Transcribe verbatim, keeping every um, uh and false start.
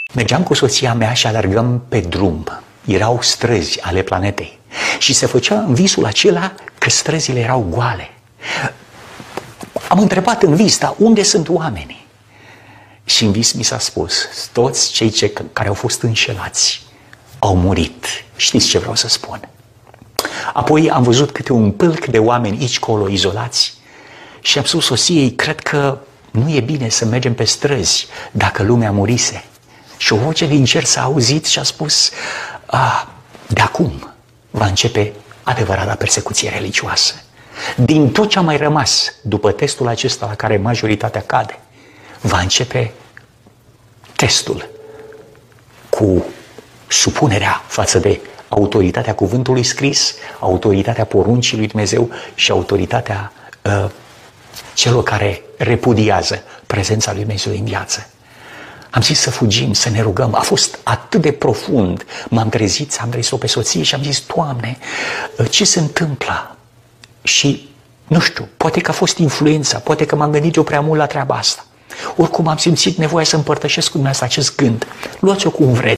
Mergeam cu soția mea și alergăm pe drum. Erau străzi ale planetei. Și se făcea în visul acela că străzile erau goale. Am întrebat în vis, dar unde sunt oamenii? Și în vis mi s-a spus, toți cei ce, care au fost înșelați au murit. Știți ce vreau să spun? Apoi am văzut câte un pâlc de oameni aici colo izolați și am spus soției, cred că nu e bine să mergem pe străzi dacă lumea murise. Și o voce din cer s-a auzit și a spus, a, de acum va începe adevărata persecuție religioasă. Din tot ce a mai rămas după testul acesta la care majoritatea cade, va începe testul cu supunerea față de autoritatea cuvântului scris, autoritatea poruncii lui Dumnezeu și autoritatea uh, celor care repudiază prezența lui Dumnezeu în viață. Am zis să fugim, să ne rugăm. A fost atât de profund. M-am trezit, am trezit-o pe soție și am zis, Doamne, ce se întâmplă? Și, nu știu, poate că a fost influența, poate că m-am gândit eu prea mult la treaba asta. Oricum am simțit nevoia să împărtășesc cu dumneavoastră acest gând. Luați-o cum vreți.